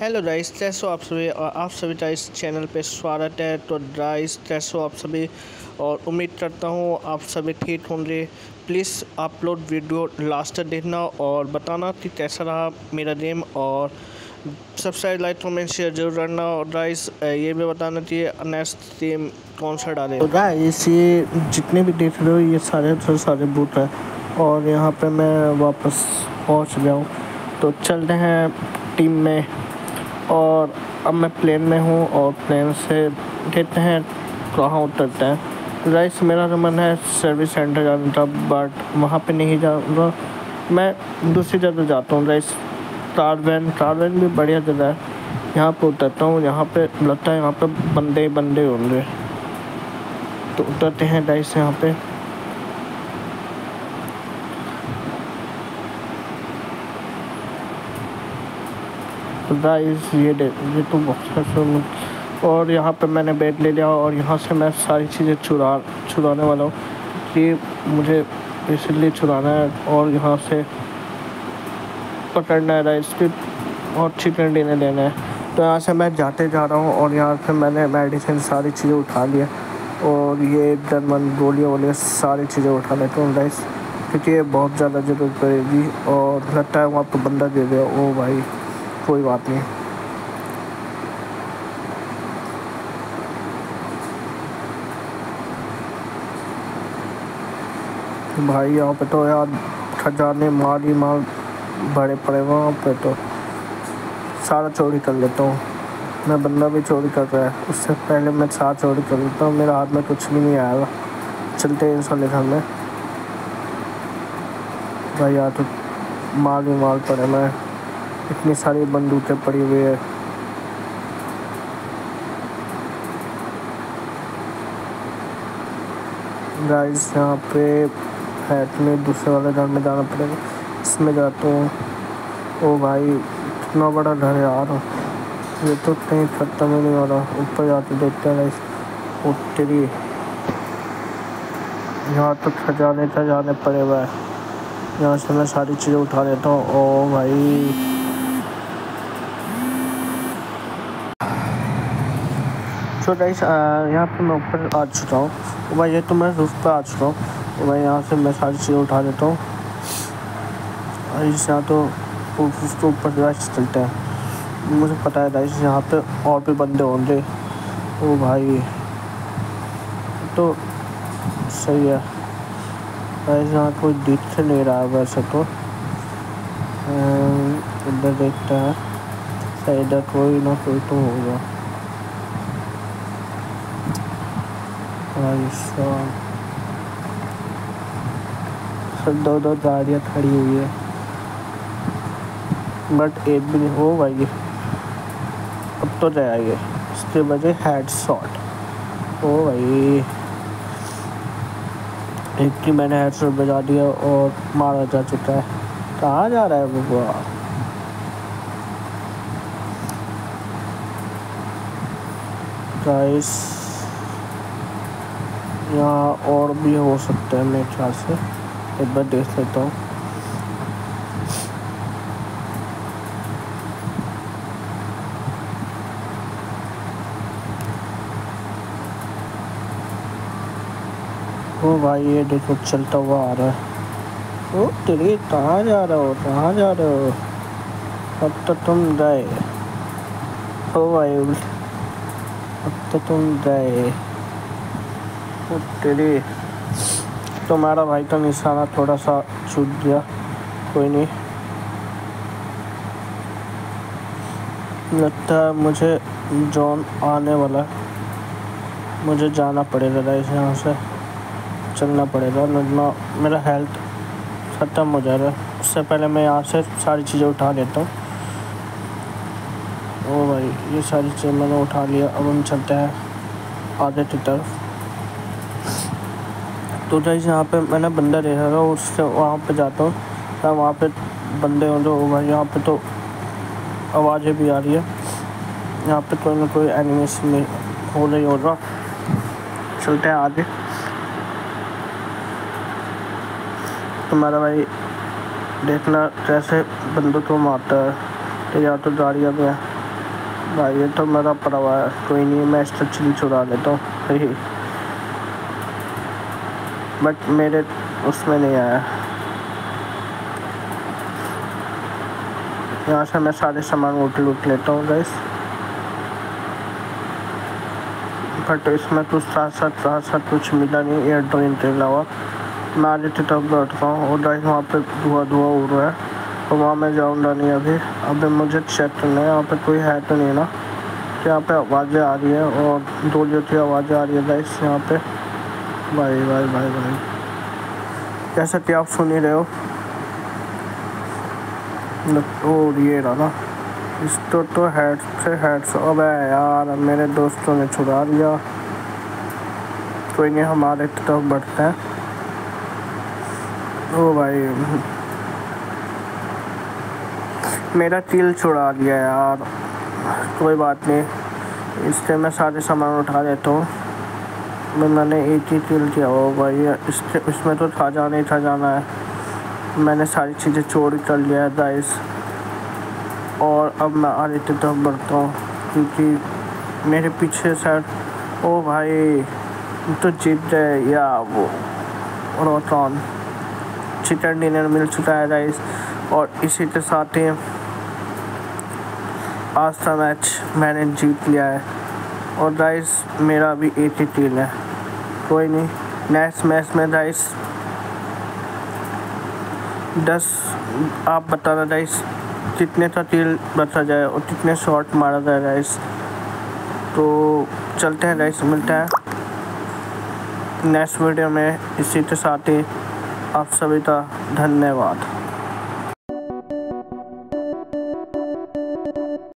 Hello guys, कैसे हो आप सभी और आप सभी का इस चैनल पे स्वागत है। तो गाइस कैसे हो आप सभी और उम्मीद करता हूँ आप सभी ठीक होंगे। प्लीज़ आप लोग वीडियो लास्ट तक देखना और बताना कि कैसा रहा मेरा गेम और सब्सक्राइब लाइक कमेंट शेयर जरूर करना। और गाइस ये भी बताना चाहिए नेक्स्ट गेम कौन सा डाले। तो गाइस ये जितने भी देख रहे हो ये सारे बूट हैं और यहाँ पे मैं वापस पहुँच गया हूँ। तो चलते हैं टीम में और अब मैं प्लेन में हूँ और प्लेन से देखते हैं कहाँ उतरते हैं। गाइस मेरा तो मन है सर्विस सेंटर जाने का, बट वहाँ पे नहीं जाऊँगा, मैं दूसरी जगह जाता हूँ। गाइस कारवैन भी बढ़िया जगह है, यहाँ पे उतरता हूँ। यहाँ पे लगता है यहाँ पे बंदे होंगे, तो उतरते हैं गाइस यहाँ पे। गाइस ये तो बहुत। और यहाँ पे मैंने बैग ले लिया और यहाँ से मैं सारी चीज़ें छुड़ाने वाला हूँ कि मुझे इसलिए छुड़ाना है और यहाँ से पकड़ना है गाइस की और चिकन डिनर लेना है। तो यहाँ से मैं जाते जा रहा हूँ और यहाँ से मैंने मेडिसिन सारी चीज़ें उठा लिया और ये गन गोलियाँ सारी चीज़ें उठा लेता हूँ गाइस, क्योंकि ये बहुत ज़्यादा ज़रूरत पड़ेगी। और लगता है वहाँ पर बंदा दे दिया। ओ भाई कोई बात नहीं। भाई यहाँ पे तो यार खजाने माल भरे पड़े वहाँ पे, तो सारा चोरी कर लेता हूँ। मैं बंदा भी चोरी कर रहा है, उससे पहले मैं सारा चोरी कर लेता हूँ। मेरा हाथ में कुछ भी नहीं आएगा। चलते हैं इंसान घर में। भाई यार तो माल पड़े में इतनी सारी बंदूकें पड़ी हुई है। गाइस यहाँ पे है, तुम्हें दूसरे वाले घर में जाना पड़ेगा। इसमें जाता हूँ। ओ भाई इतना बड़ा घर है यार, ये तो कहीं खत्म ही नहीं हो रहा। ऊपर जाते देखते हैं गाइस। तेरी यहाँ तो खजाने पड़े हुए हैं। यहाँ से मैं सारी चीज़ें उठा लेता हूँ। ओ भाई तो गाइस यहाँ पे मैं ऊपर आ चुका हूँ। तो भाई ये तो मैं रूफ पे आ चुका हूँ। तो भाई यहाँ से मैं सारी चीज़ें उठा लेता हूँ। यहाँ तो उसके ऊपर गाइस चलते हैं। मुझे पता है गाइस यहाँ पे और भी बंदे होंगे। ओ भाई तो सही है गाइस, यहाँ कोई दिख नहीं रहा है वैसे तो। इधर देखते हैं, इधर कोई ना कोई तो होगा। दो गाड़ियाँ खड़ी हुई है, बट एक भी नहीं हो भाई। अब तो जाएंगे इसके वजह हेडशॉट। ओ भाई एक की मैंने हेडशॉट बजा दिया और मारा जा चुका है। कहाँ जा रहा है वो? गाइस यहाँ और भी हो सकता है मेरे ख्याल से, एक बार देख लेता हूँ। ओ भाई ये देखो चलता हुआ आ रहा है। ओ तेरी कहाँ जा रहे हो? अब तो तुम गए। ओ भाई अब तो तुम गए। ओ तेरी तुम्हारा भाई का निशाना थोड़ा सा छूट गया, कोई नहीं। लगता है मुझे जोन आने वाला, मुझे जाना पड़ेगा गाइस। यहाँ से चलना पड़ेगा, वरना मेरा हेल्थ ख़त्म हो जाएगा। उससे पहले मैं यहाँ से सारी चीज़ें उठा लेता हूँ। ओ भाई ये सारी चीज़ें मैंने उठा लिया। अब हम चलते हैं आगे की तरफ। तो गाइस यहाँ पे मैंने बंदा देखा था, उससे वहाँ पे जाता हूँ। मैं वहाँ पे बंदे होंगे। ओ भाई यहाँ पे तो आवाज़ें भी आ रही है। यहाँ पे कोई ना कोई एनिमेस में हो रही होगा। चलते हैं आगे। तुम्हारा भाई देखना कैसे बंदूक को मारता है। तो यहाँ तो गाड़ियाँ भी हैं, भाई ये तो मेरा परवा है, कोई नहीं, मैं इसका चिल चुरा लेता हूँ। बट मेरे उसमें नहीं आया। यहाँ से मैं सारे सामान लूट लेता हूँ गाइस। बट इसमें तो साथ साथ कुछ मिला नहीं एयर ड्रोन के अलावा। मैं आगे की तरफ बैठता हूँ और गाइस वहाँ पे धुआं उड़ रहा है, तो वहाँ मैं जाऊँगा नहीं अभी मुझे चेक करना है यहाँ पे कोई है तो नहीं ना। यहाँ पे आवाज़ें आ रही है और गोलियों की आवाज़ें आ रही है गाइस यहाँ पे। भाई जैसा कि आप सुन ही रहे हो। और ये रहा ना, इसको तो हेड से अबे यार मेरे दोस्तों ने छुड़ा लिया। कोई नहीं, हमारे तरफ बढ़ते हैं। ओ भाई मेरा किल छुड़ा लिया यार, कोई बात नहीं, इससे मैं सारे सामान उठा लेता हूँ। मैंने एक ही किल किया। ओ भाई इसमें तो था जाना है। मैंने सारी चीज़ें चोरी कर लिया है गाइस, और अब मैं आगे की तरफ बढ़ता हूँ क्योंकि मेरे पीछे शायद, ओ भाई तो जीत गए या वो रोटॉन। चिकन डिनर मिल चुका है गाइस, और इसी के साथ ही आज का मैच मैंने जीत लिया है। और गाइस मेरा अभी एक ही किल है। कोई नहीं, नेक्स्ट मैच में गाइस 10 आप बताना गाइस कितने का किल बचा जाए और कितने शॉट मारा जाए गाइस। तो चलते हैं गाइस, मिलते हैं नेक्स्ट वीडियो में। इसी के साथ ही आप सभी का धन्यवाद।